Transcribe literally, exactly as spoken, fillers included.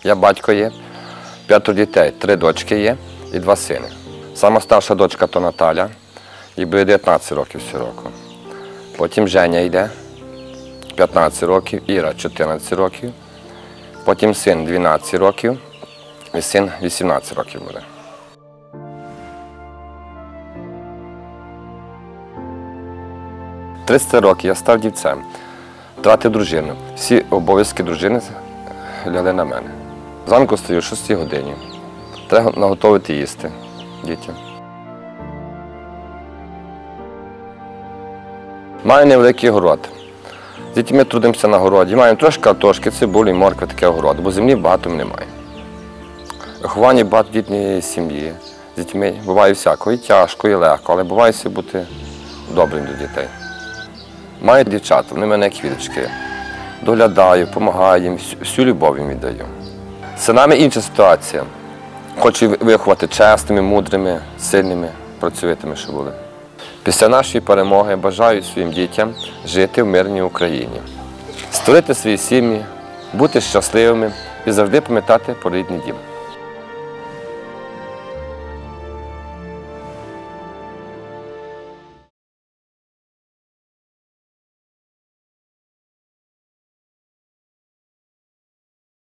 Я батько є, п'ятеро дітей, три дочки є і два сини. Сама старша дочка – то Наталя, їй буде дев'ятнадцять років цього року. Потім Женя йде, п'ятнадцять років, Іра – чотирнадцять років. Потім син – дванадцять років і син – вісімнадцять років буде. тридцять років я став дівцем, втратив дружину. Всі обов'язки дружини ляли на мене. Зранку стою о шостій годині. Треба наготовити їсти дітям. Маю невеликий город. З дітьми трудимося на городі. Маємо трошки картошки, цибулі, моркви, таке огород, бо землі багато немає. Виховання багатодітної сім'ї. З дітьми буває всякого, і тяжко, і легко, але буває все бути добрим до дітей. Маю дівчат, вони мене як квіточки. Доглядаю, допомагаю їм, всю любов їм віддаю. З синами інша ситуація. Хочу виховати чесними, мудрими, сильними, працьовитими, щоб були. Після нашої перемоги бажаю своїм дітям жити в мирній Україні. Створити свої сім'ї, бути щасливими і завжди пам'ятати про рідний дім.